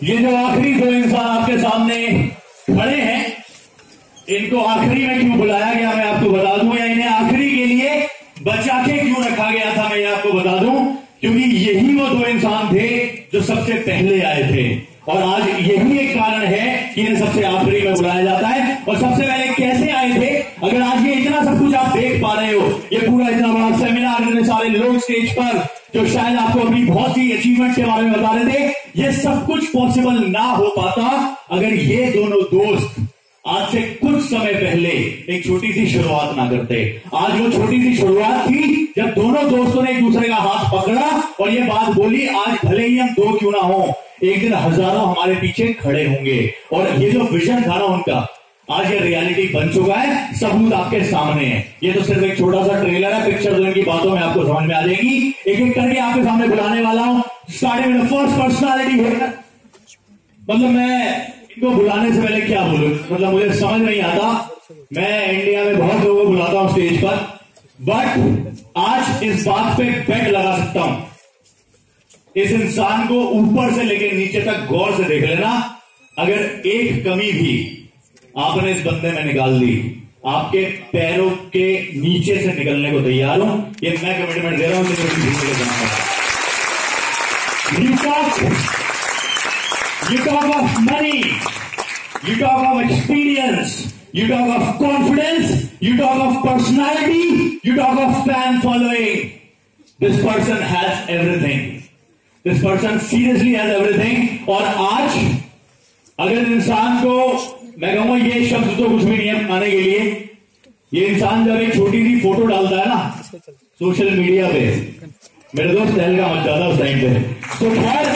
ये जो आखिरी दो इंसान आपके सामने खड़े हैं, इनको आखिरी में क्यों बुलाया गया मैं आपको बता दूं, या इन्हें आखिरी के लिए बचा के क्यों रखा गया था मैं ये आपको बता दूं। क्योंकि यही वो दो इंसान थे जो सबसे पहले आए थे, और आज यही एक कारण है कि इन्हें सबसे आखिरी में बुलाया जाता है। और सबसे पहले कैसे आए थे, अगर आज ये इतना सब कुछ आप देख पा रहे हो, ये पूरा इतना बड़ा सेमिनार, इतने सारे लोग स्टेज पर जो शायद आपको अपनी बहुत सी अचीवमेंट के बारे में बता रहे थे, ये सब कुछ पॉसिबल ना हो पाता अगर ये दोनों दोस्त आज से कुछ समय पहले एक छोटी सी शुरुआत ना करते। आज वो छोटी सी शुरुआत थी जब दोनों दोस्तों ने एक दूसरे का हाथ पकड़ा और ये बात बोली, आज भले ही हम दो क्यों ना हो, एक दिन हजारों हमारे पीछे खड़े होंगे। और ये जो विजन था ना उनका, आज ये रियलिटी बन चुका है, सबूत आपके सामने है। ये तो सिर्फ एक छोटा सा ट्रेलर है, पिक्चर जो इनकी बातों में आपको समझ में आ जाएगी। एक एक करके आपके सामने बुलाने वाला हूं। स्टार्टिंग में फर्स्ट पर्सनालिटी है, मतलब मैं इनको बुलाने से पहले क्या बोलूं, मतलब मुझे समझ नहीं आता। मैं इंडिया में बहुत लोगों को बुलाता हूं स्टेज पर, बट आज इस बात पे बेट लगा सकता हूं, इस इंसान को ऊपर से लेकर नीचे तक गौर से देख लेना, अगर एक कमी भी आपने इस बंदे में निकाल दी, आपके पैरों के नीचे से निकलने को तैयार हूं, ये मैं कमिटमेंट दे रहा हूं। You talk of money, you talk of experience, you talk of confidence, you talk of personality, you talk of fan following. This person has everything. This person seriously has everything. और आज अगर इंसान को मैं कहूंगा, ये शब्द तो कुछ भी नहीं है बताने के लिए, ये इंसान जब एक छोटी सी फोटो डालता है ना सोशल मीडिया पे, मेरे दोस्त टहल का मच जाता है उस टाइम पे, तो खैर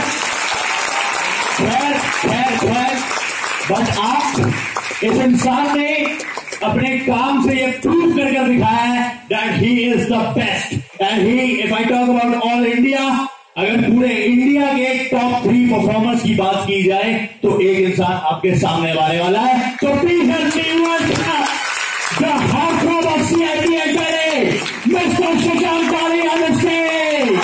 बट आप इस इंसान ने अपने काम से ये प्रूव करके दिखाया है that he is the best. And he, if I talk about all India, अगर पूरे इंडिया के टॉप 3 परफॉर्मर्स की बात की जाए तो एक इंसान आपके सामने आने वाला है। तो please the heart of CIT enter mister Shashank Kali on the stage.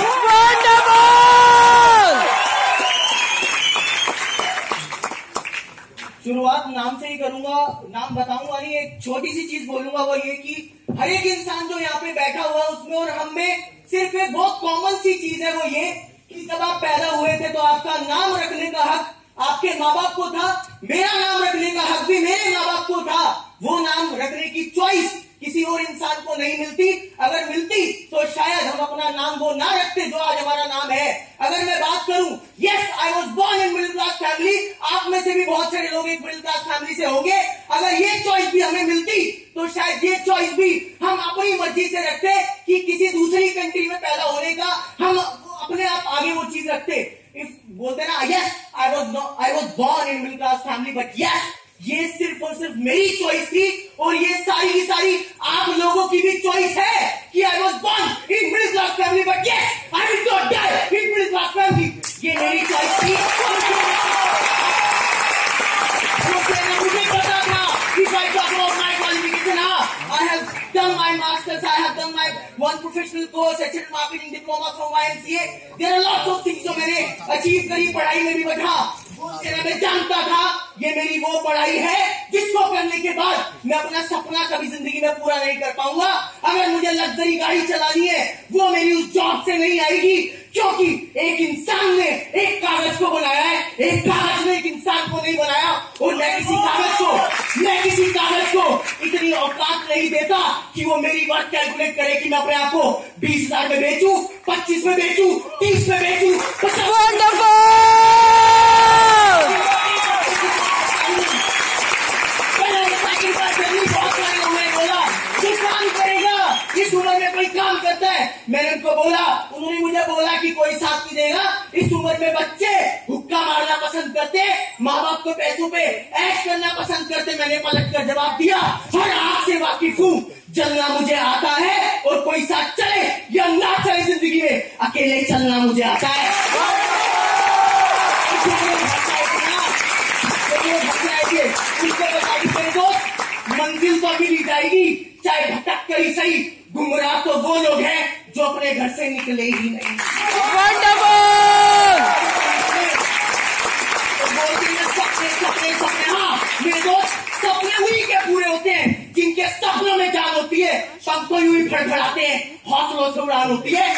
शुरुआत नाम से ही करूंगा, नाम बताऊंगा नहीं, एक छोटी सी चीज बोलूंगा, वो ये कि हर एक इंसान जो यहाँ पे बैठा हुआ है उसमें और हम में सिर्फ एक बहुत कॉमन सी चीज है, वो ये कि जब आप पैदा हुए थे तो आपका नाम रखने का हक आपके माँ बाप को था, मेरा नाम रखने का हक भी मेरे माँ बाप को था। वो नाम रखने की चॉइस किसी और इंसान को नहीं मिलती, अगर मिलती तो शायद हम अपना नाम वो ना रखते जो आज हमारा नाम है। अगर मैं बात करूं, yes I was born in middle class family, आप में से भी बहुत सारे लोग एक मिडिल क्लास फैमिली से होंगे। अगर ये चॉइस भी हमें मिलती तो शायद ये चॉइस भी हम अपनी मर्जी से रखते कि किसी दूसरी कंट्री में पैदा होने का हम अपने आप आगे वो चीज रखते। इफ बोलते ना, yes I was born in middle class family, but yes ये सिर्फ और सिर्फ मेरी चॉइस थी, और ये सारी की सारी आप लोगों की भी चॉइस है कि I was born in middle class family, but yes I will not die in middle class family. ये मेरी चॉइस थी। मुझे पता था कि if I talk about my qualification, I have done my masters, I have done my one professional course, HL marketing diploma from YMCA. There are lots of things जो मैंने achieve करी पढ़ाई में भी, बढ़ा मैं जानता था ये मेरी वो पढ़ाई है जिसको करने के बाद मैं अपना सपना कभी जिंदगी में पूरा नहीं कर पाऊंगा। अगर मुझे लग्जरी गाड़ी चलानी है वो मेरी उस जॉब से नहीं आएगी, क्योंकि एक इंसान ने एक कागज को बनाया है, एक कागज ने एक इंसान को नहीं बनाया। और मैं किसी कागज को इतनी औकात नहीं देता कि वो मेरी बात कैलकुलेट करे कि मैं अपने आप को 20,000 में बेचूं, 25 में बेचूं, 30 में बेचूं, 50। इस उम्र में कोई काम करता है, मैंने उनको बोला, उन्होंने मुझे बोला कि कोई साथ नहीं देगा। इस उम्र में बच्चे हुक्का मारना पसंद करते, माँ बाप को पैसों पे ऐश करना पसंद करते। मैंने पलट कर जवाब दिया, हर आग से वाकिफ हूँ, जलना मुझे आता है, और कोई साथ चले या ना चले जिंदगी में अकेले चलना मुझे आता है। मंजिल तो अभी ली जाएगी, चाहे भटक कर ही सही। गुमराह तो वो लोग हैं जो अपने घर से निकले ही नहीं। उन्हीं के पूरे होते हैं जिनके सपनों में जान होती है, सबको यूं ही फड़फड़ाते हैं, हौसलों से उड़ान होती है।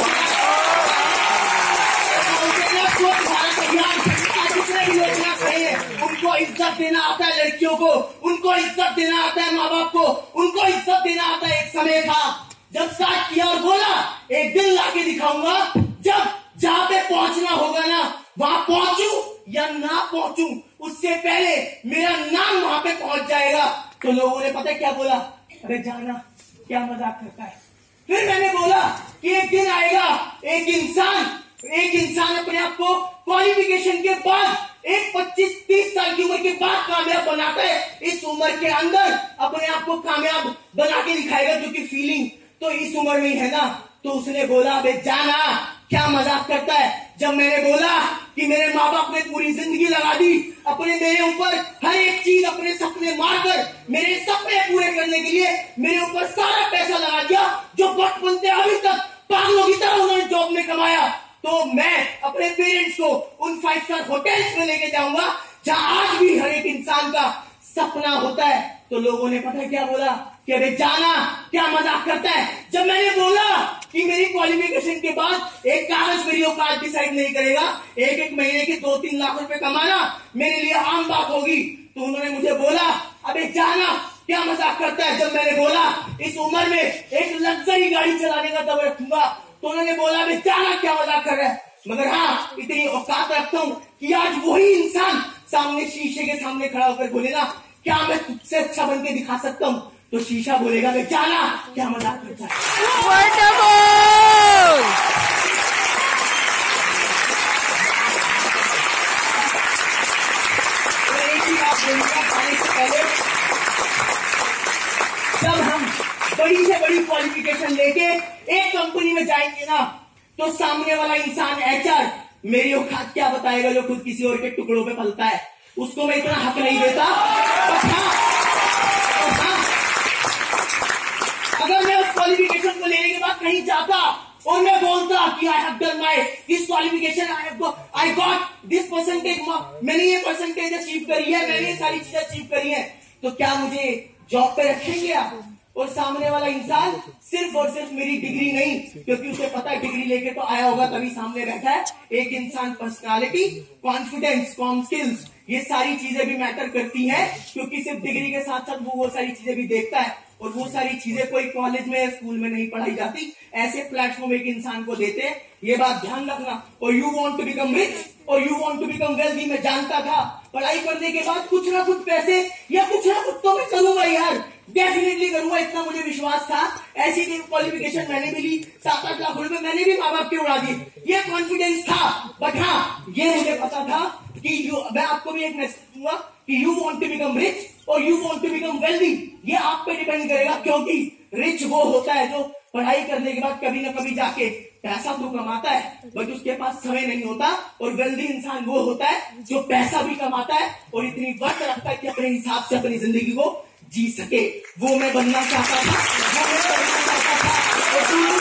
स्वच्छ भारत अभियान जितने भी लोग यहाँ खड़े हैं, उनको इज्जत देना आता है, लड़कियों को उनको इज्जत देना आता है, माँ बाप को उनको इज्जत देना आता है। एक समय था जब स्टार्ट किया और बोला एक दिन लाके दिखाऊंगा, जब जहां पे पहुंचना होगा ना वहां पहुंचू या ना पहुंचू, उससे पहले मेरा नाम वहां पे पहुंच जाएगा। तो लोगों ने पता है क्या बोला, अरे जाना क्या मजाक करता है। फिर मैंने बोला कि एक दिन आएगा एक इंसान अपने आप को क्वालिफिकेशन के बाद एक 25-30 साल की उम्र के बाद कामयाब बनाता है। इस उम्र के अंदर अपने आप को कामयाब बना के दिखाएगा, क्योंकि फीलिंग तो इस उम्र में है ना। तो उसने बोला अबे जाना क्या मजाक करता है। जब मैंने बोला कि मेरे माँ बाप ने पूरी जिंदगी लगा दी अपने मेरे ऊपर, हर एक चीज अपने सपने मारकर मेरे सपने पूरे करने के लिए मेरे ऊपर सारा पैसा लगा दिया, जो बचपन से अभी तक पागलों की तरह उन्होंने जॉब में कमाया, तो मैं अपने पेरेंट्स को उन 5 स्टार होटल्स में लेके जाऊंगा जहां आज भी हर एक इंसान का सपना होता है। तो लोगों ने पता है क्या बोला कि अरे जाना क्या मजाक करता है। जब मैंने बोला कि मेरी क्वालिफिकेशन के बाद एक कागज मेरी औकात डिसाइड नहीं करेगा, एक महीने के 2-3 लाख रुपए कमाना मेरे लिए आम बात होगी, तो उन्होंने मुझे बोला अबे जाना क्या मजाक करता है। जब मैंने बोला इस उम्र में एक लग्जरी गाड़ी चलाने का दम रखूंगा, तो उन्होंने बोला अबे जाना क्या मजाक कर रहा है। मगर हाँ, इतनी औकात रखता हूं कि आज वही इंसान सामने शीशे के सामने खड़ा होकर बोलेगा क्या मैं तुझसे अच्छा बन के दिखा सकता हूं, तो शीशा बोलेगा मैं जाना क्या मजाक करता है। तो एक ही बात बोलूंगा खाने से पहले, जब हम बड़ी से बड़ी क्वालिफिकेशन लेके एक कंपनी में जाएंगे ना, तो सामने वाला इंसान एचआर मेरी औकात क्या बताएगा, जो खुद किसी और के टुकड़ों पे पलता है। उसको मैं इतना हक नहीं देता। अगर मैं उस क्वालिफिकेशन को लेने के बाद कहीं जाता और मैं बोलता कि I have done my this qualification, I got this percentage, मैंने ये परसेंटेज अचीव करी है, मैंने ये सारी चीजें अचीव करी है, तो क्या मुझे जॉब पे रखेंगे आप? और सामने वाला इंसान सिर्फ और सिर्फ मेरी डिग्री नहीं, क्योंकि उसे पता है डिग्री लेके तो आया होगा तभी सामने बैठा है। एक इंसान पर्सनालिटी, कॉन्फिडेंस, कॉम स्किल्स, ये सारी चीजें भी मैटर करती हैं, क्योंकि सिर्फ डिग्री के साथ साथ वो सारी चीजें भी देखता है, और वो सारी चीजें कोई कॉलेज में या स्कूल में नहीं पढ़ाई जाती। ऐसे प्लेटफॉर्म एक इंसान को देते हैं, ये बात ध्यान रखना। और you want to become rich और you want to become wealthy, मैं जानता था पढ़ाई करने के बाद कुछ ना कुछ पैसे या कुछ ना कुछ तो मैं करूंगा यार, डेफिनेटली करूंगा, इतना मुझे विश्वास था। ऐसी क्वालिफिकेशन मैंने भी ली, 7-8 लाख रुपए मैंने भी माँ बाप के उड़ा दिए, ये कॉन्फिडेंस था। बट हाँ, ये मुझे पता था कि मैं आपको भी एक मैसेज दूंगा कि you want to become rich और you want to become wealthy, ये आप पे डिपेंड करेगा, क्योंकि रिच वो होता है जो पढ़ाई करने के बाद कभी ना कभी जाके पैसा तो कमाता है बट उसके पास समय नहीं होता, और वेल्दी इंसान वो होता है जो पैसा भी कमाता है और इतनी वर्थ रखता है कि अपने हिसाब से अपनी जिंदगी को जी सके। वो मैं बनना चाहता था, वो मैं बनना चाहता था।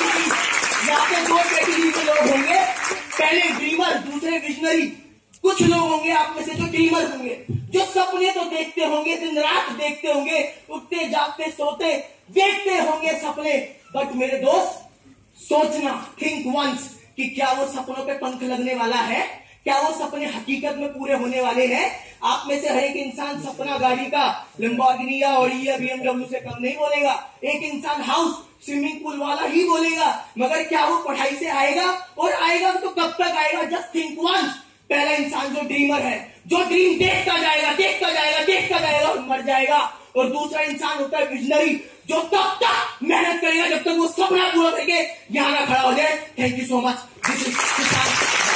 और यहाँ पे 2 कैटेगरी के लोग होंगे, पहले ड्रीमर, दूसरे विजनरी। कुछ लोग होंगे आप में से जो ड्रीमर होंगे, जो सपने तो देखते होंगे, दिन रात देखते होंगे, उठते जागते सोते देखते होंगे सपने, बट मेरे दोस्त सोचना, थिंक वंस कि क्या वो सपनों पे पंख लगने वाला है, क्या वो सपने हकीकत में पूरे होने वाले हैं। आप में से हर एक इंसान सपना गाड़ी का लंबोर्गिनी या ऑडी या BMW से कम नहीं बोलेगा, एक इंसान हाउस, स्विमिंग पूल वाला ही बोलेगा, मगर क्या वो पढ़ाई से आएगा? और आएगा तो कब तक आएगा? Just think once. पहला इंसान जो ड्रीमर है, जो ड्रीम देखता जाएगा, देखता जाएगा, देखता जाएगा और मर जाएगा। और दूसरा इंसान होता है विजनरी, जो तब तक मेहनत करेगा जब तक वो सपना पूरा करके यहाँ ना खड़ा हो जाए। Thank you so much. This is